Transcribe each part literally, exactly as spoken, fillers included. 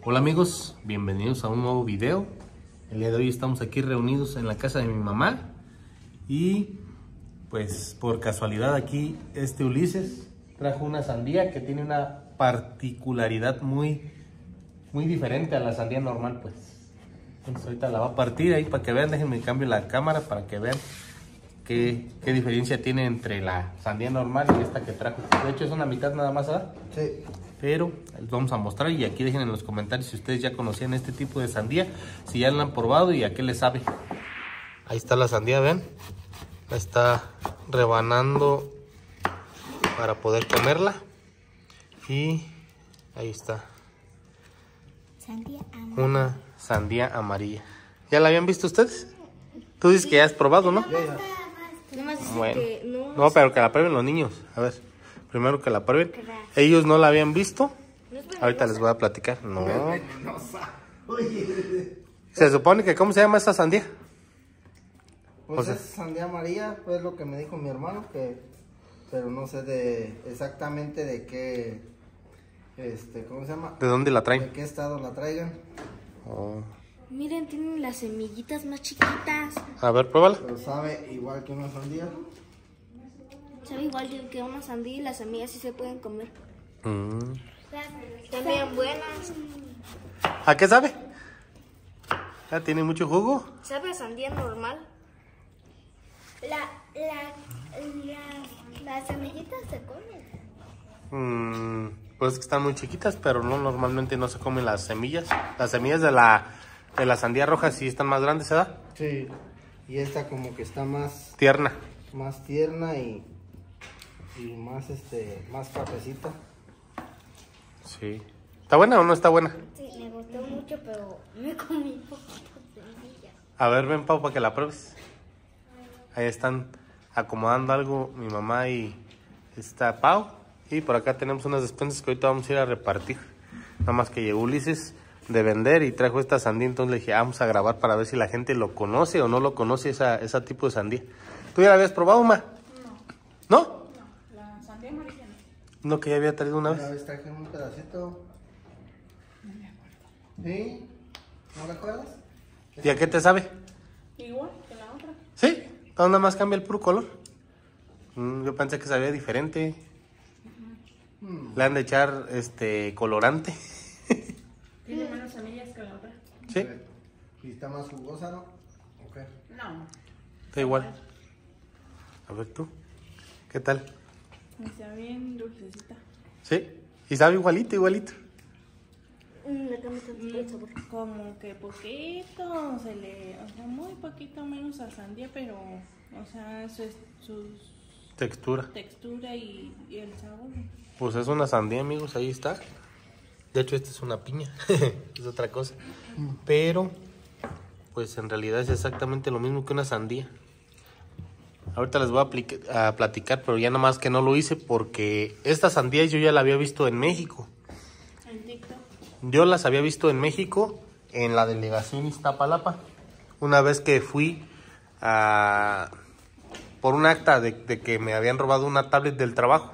Hola amigos, bienvenidos a un nuevo video. El día de hoy estamos aquí reunidos en la casa de mi mamá y pues por casualidad aquí este Ulises trajo una sandía que tiene una particularidad muy muy diferente a la sandía normal, pues. Entonces ahorita la va a partir ahí para que vean. Déjenme cambio la cámara para que vean qué, qué diferencia tiene entre la sandía normal y esta que trajo. De hecho es una mitad nada más, ¿verdad? Sí. Pero les vamos a mostrar y aquí dejen en los comentarios si ustedes ya conocían este tipo de sandía, si ya la han probado y a qué les sabe. Ahí está la sandía, ven. La está rebanando para poder comerla. Y ahí está. Sandía amarilla. Una sandía amarilla. ¿Ya la habían visto ustedes? Tú dices que ya has probado, ¿no? Bueno, no, pero que la prueben los niños. A ver, primero que la prueben. Ellos no la habían visto. Ahorita les voy a platicar. No. Se supone que, ¿cómo se llama esta sandía? Pues O sea, es sandía amarilla, pues lo que me dijo mi hermano, que pero no sé de exactamente de qué, este, ¿cómo se llama? ¿de dónde la De traen? qué estado la traigan. Oh. Miren, tienen las semillitas más chiquitas. A ver, pruébala. Pero sabe igual que una sandía. Sabe igual que una sandía y las semillas sí se pueden comer. Mm. También buenas. ¿A qué sabe? ¿Ya tiene mucho jugo? ¿Sabe a sandía normal? La, la, la, las semillitas se comen. Mm, pues que están muy chiquitas, pero no, normalmente no se comen las semillas. Las semillas de la, de la sandía roja sí están más grandes, ¿verdad? Sí. Y esta como que está más, Tierna. más tierna y, y más, este, más cafecita. Sí. ¿Está buena o no está buena? Sí, me gustó mucho, pero me comí poquitas semillas. A ver, ven, Pau, para que la pruebes. Ahí están acomodando algo mi mamá y está Pau. Y por acá tenemos unas despensas que ahorita vamos a ir a repartir. Nada más que llegó Ulises de vender y trajo esta sandía. Entonces le dije, ah, vamos a grabar para ver si la gente lo conoce o no lo conoce, esa, ese tipo de sandía. ¿Tú ya la habías probado, ma? No. ¿No? No, la sandía amarilla no. No, que ya había traído una Una vez. vez traje un pedacito. No me acuerdo. ¿Sí? ¿No recuerdas? ¿Y a qué te sabe? Igual que la otra. ¿Sí? Nada más cambia el puro color. Mm, yo pensé que sabía diferente. Le han de echar este colorante. Tiene menos semillas que la otra. ¿Sí? ¿Y está más jugosa, no? Ok. No. Está igual. A ver tú. ¿Qué tal? Está bien dulcecita. ¿Sí? Y sabe igualito, igualito. Mm, le cambia tantito el sabor. Como que poquito, se le, o sea, muy poquito menos a sandía, pero, o sea, su, su Textura. textura y, y el sabor. Pues es una sandía, amigos, ahí está. De hecho, esta es una piña. Es otra cosa. Pero, pues en realidad es exactamente lo mismo que una sandía. Ahorita les voy a, aplica- a platicar, pero ya nada más que no lo hice porque esta sandía yo ya la había visto en México. En TikTok. Yo las había visto en México, en la delegación Iztapalapa. Una vez que fui a... por un acta de, de que me habían robado una tablet del trabajo.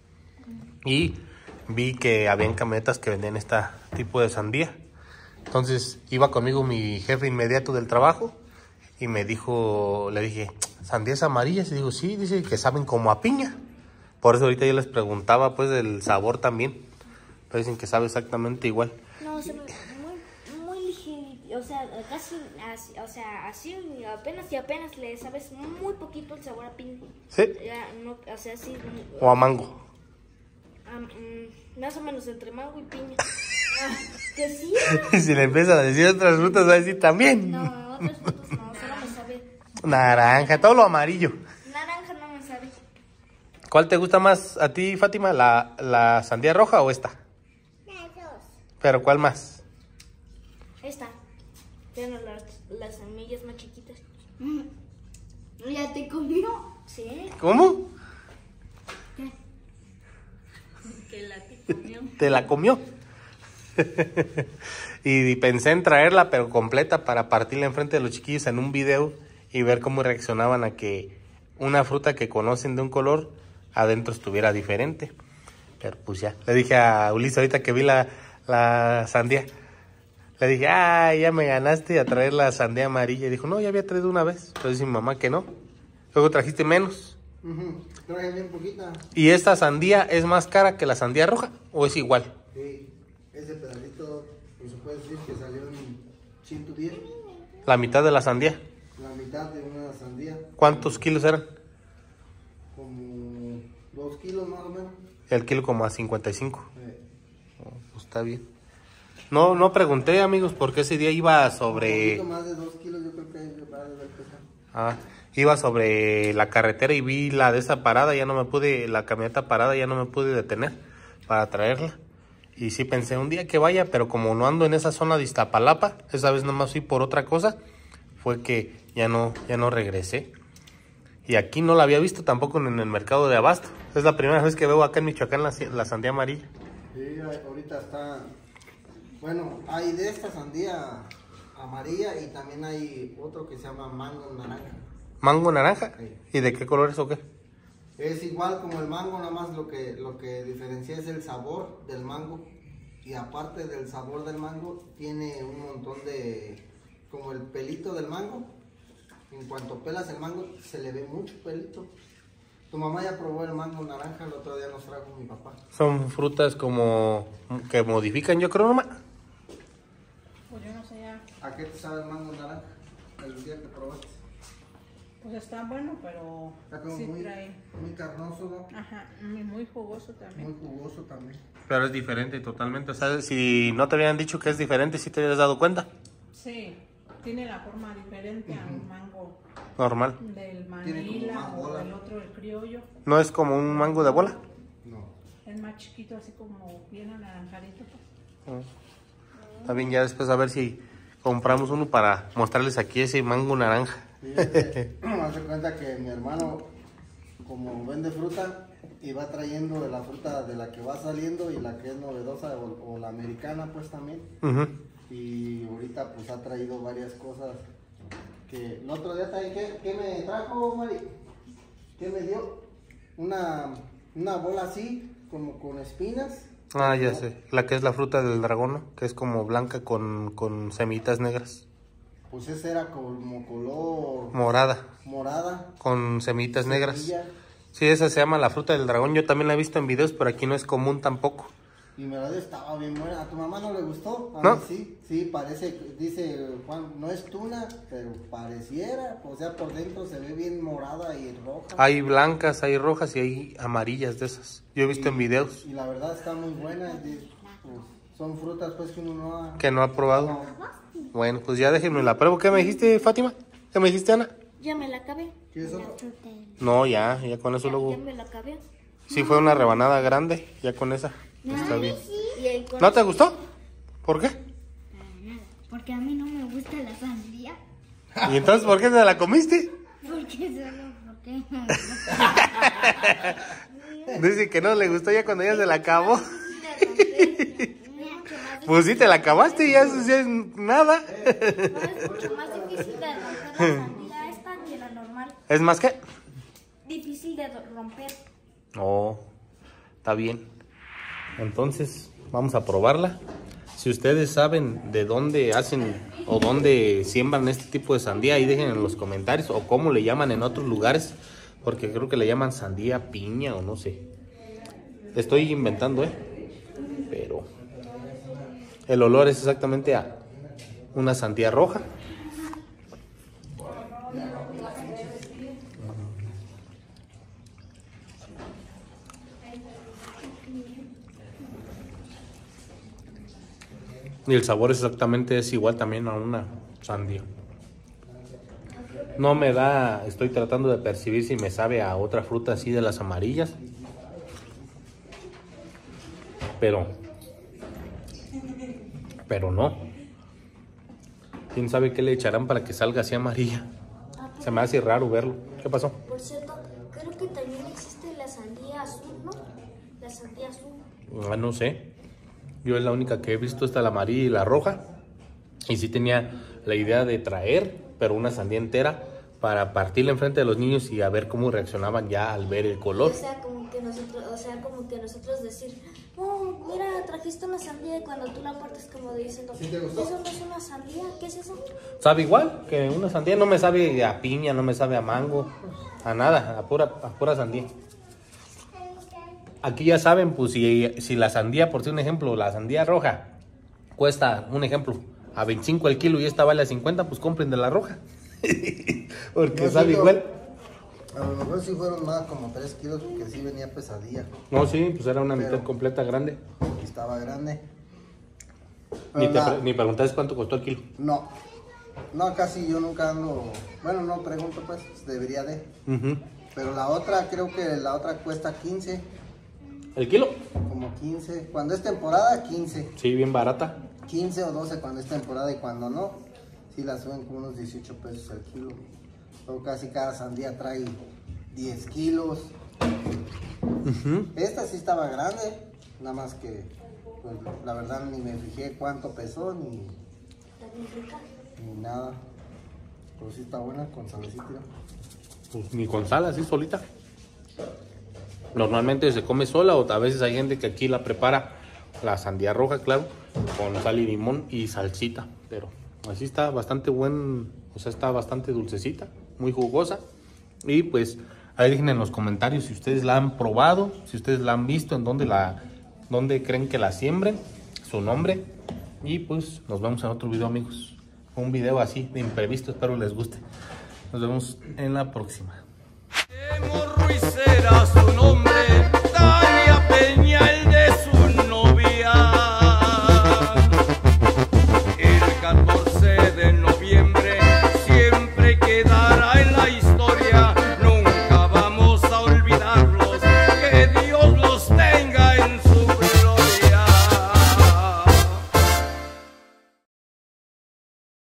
Y vi que habían camionetas que vendían este tipo de sandía. Entonces iba conmigo mi jefe inmediato del trabajo y me dijo, le dije, ¿sandías amarillas? Y digo, sí, dice que saben como a piña. Por eso ahorita yo les preguntaba pues del sabor también. Pero dicen que sabe exactamente igual. No, se me, muy, muy ligerito. O sea, casi así, o sea, así apenas y apenas le sabes muy poquito el sabor a piña. ¿Sí? Ya, no, o sea, sí. O a mango. Um, mm, más o menos entre mango y piña. Ah, que sí. Si le empiezas a decir otras frutas, va a decir también. No, otras frutas no, solo me sabe. Naranja, todo lo amarillo. Naranja no me sabe. ¿Cuál te gusta más a ti, Fátima? ¿La, la sandía roja o esta? Las dos. ¿Pero cuál más? Esta. Tiene las, las semillas más chiquitas. ¿Ya te comió? Sí. ¿Cómo? Que la que comió. ¿Te la comió? Y pensé en traerla, pero completa, para partirla enfrente de los chiquillos en un video y ver cómo reaccionaban a que una fruta que conocen de un color adentro estuviera diferente. Pero pues ya, le dije a Ulises ahorita que vi la, la sandía, Le dije, ah, ya me ganaste a traer la sandía amarilla. Y dijo, no, ya había traído una vez. Entonces dice mi mamá que no. Luego trajiste menos. Uh-huh. Traje bien poquita. ¿Y esta sandía es más cara que la sandía roja o es igual? Sí, ese pedacito, pues se puede decir que salió en ciento diez. La mitad de la sandía. La mitad de una sandía. ¿Cuántos kilos eran? Como dos kilos más o menos. El kilo como a cincuenta y cinco. Eh, Oh, pues está bien. No, no pregunté, amigos, porque ese día iba sobre... Un poquito más de dos kilos yo creo que va a haber pesado. Ah, iba sobre la carretera y vi la de esa parada, ya no me pude, la camioneta parada, ya no me pude detener para traerla. Y sí pensé un día que vaya, pero como no ando en esa zona de Iztapalapa, esa vez nomás fui por otra cosa, fue que ya no, ya no regresé. Y aquí no la había visto tampoco en el mercado de abasto. Es la primera vez que veo acá en Michoacán la, la sandía amarilla. Sí, ahorita está... Bueno, hay de esta sandía amarilla y también hay otro que se llama mango naranja. ¿Mango naranja? Sí. ¿Y de qué color es o qué? Es igual como el mango, nada más lo que, lo que diferencia es el sabor del mango. Y aparte del sabor del mango, tiene un montón de... como el pelito del mango. En cuanto pelas el mango, se le ve mucho pelito. Tu mamá ya probó el mango naranja, el otro día nos trajo mi papá. Son frutas como que modifican, yo creo, nomás. Pues yo no sé ya. ¿A qué te sabe el mango naranja? El día que probaste. Pues está bueno, pero Está como sí muy, trae. muy carnoso, ¿no? Ajá, muy muy jugoso Muy también. jugoso también. Pero es diferente totalmente. O sea, si no te habían dicho que es diferente, ¿sí te habías dado cuenta? Sí, tiene la forma diferente a un mango Normal. del Tiene como Manila más o bola. del otro, el criollo. ¿No es como un mango de bola? No. Es más chiquito, así como bien anaranjadito. Pues. También ya después a ver si compramos uno para mostrarles aquí ese mango naranja. Fíjate, haz de cuenta que mi hermano, como vende fruta, y va trayendo de la fruta de la que va saliendo y la que es novedosa o, o la americana pues también. Ujú. Y ahorita pues ha traído varias cosas que el otro día también, ¿qué, qué me trajo, Mari? ¿Qué me dio? Una, una bola así, como con espinas. Ah, ya sé. La que es la fruta del dragón, ¿no? Que es como blanca con, con semitas negras. Pues esa era como color Morada, morada. con semitas negras. semilla, Sí, esa se llama la fruta del dragón. Yo también la he visto en videos, pero aquí no es común tampoco. Y me la dio, estaba bien buena. ¿A tu mamá no le gustó? A ¿No? mí sí, sí, parece, dice Juan, no es tuna, pero pareciera. O sea, por dentro se ve bien morada y roja. Hay blancas, hay rojas y hay amarillas de esas. Yo he visto Y- en videos Y la verdad está muy buena. y, pues, son frutas pues que uno no ha... que no ha probado. No. Bueno, pues ya déjenme la pruebo. ¿Qué me dijiste, Fátima? ¿Qué me dijiste, Ana? Ya me la acabé. ¿Quieres otro? No, ya, ya con eso Ya, luego. ya me la acabé. Sí, fue una rebanada grande, ya con esa. Está bien. Y el con- ¿No te gustó? ¿Por qué? Porque a mí no me gusta la sandía. ¿Y entonces por qué te la comiste? Porque solo porque Dice que no le gustó ya cuando ya se la acabó. de romper. Pues sí, te la acabaste y ya eso sí es nada. No, es mucho más difícil de romper la sandía esta que la normal. ¿Es más que? Difícil de do- romper. Oh, está bien. Entonces, vamos a probarla. Si ustedes saben de dónde hacen o dónde siembran este tipo de sandía, ahí dejen en los comentarios o cómo le llaman en otros lugares, porque creo que le llaman sandía piña o no sé. Estoy inventando, ¿eh? Pero el olor es exactamente a una sandía roja. Y el sabor exactamente es igual también a una sandía. No me da, estoy tratando de percibir si me sabe a otra fruta así de las amarillas. Pero, pero no. ¿Quién sabe qué le echarán para que salga así amarilla? Se me hace raro verlo. ¿Qué pasó? Por cierto, creo que también existe la sandía azul, ¿no? La sandía azul. Ah, no sé. Yo es la única que he visto, esta la amarilla y la roja. Y sí tenía la idea de traer, pero una sandía entera para partirla enfrente de los niños y a ver cómo reaccionaban ya al ver el color. O sea, como que que nosotros, o sea, como que nosotros decir, oh, mira, trajiste una sandía y cuando tú la partes como diciendo, ¿Sí te gustó? eso no es una sandía, ¿qué es eso? Sabe igual que una sandía, no me sabe a piña, no me sabe a mango, a nada, a pura, a pura sandía. Aquí ya saben, pues si, si la sandía, por si un ejemplo, la sandía roja cuesta, un ejemplo, a veinticinco el kilo y esta vale a cincuenta, pues compren de la roja. Porque No, sabe sí, no. igual. A lo mejor sí fueron más como tres kilos porque sí venía pesadilla. No, sí, pues era una Pero- mitad completa grande. Y estaba grande. Ni, Pero te, la- pre- ni preguntaste cuánto costó el kilo. No. No, casi yo nunca ando. Bueno, no pregunto, pues, debería de. Ujú. Pero la otra, creo que la otra cuesta quince. ¿El kilo? Como quince. Cuando es temporada, quince. Sí, bien barata. quince o doce cuando es temporada y cuando no, sí la suben como unos dieciocho pesos el kilo. Luego casi cada sandía trae diez kilos. Ujú. Esta sí estaba grande, nada más que, pues, la verdad ni me fijé cuánto pesó ni, Está bien rica. ni nada. Pero sí está buena con salecita. Pues ni con sal, así solita. Normalmente se come sola o a veces hay gente que aquí la prepara, la sandía roja, claro, con sal y limón y salsita. Pero así está bastante buen, o sea, está bastante dulcecita, muy jugosa. Y pues ahí dejen en los comentarios si ustedes la han probado, si ustedes la han visto, en dónde la, dónde creen que la siembren, su nombre. Y pues nos vemos en otro video, amigos. Un video así de imprevisto, espero les guste. Nos vemos en la próxima. Morro y será su nombre.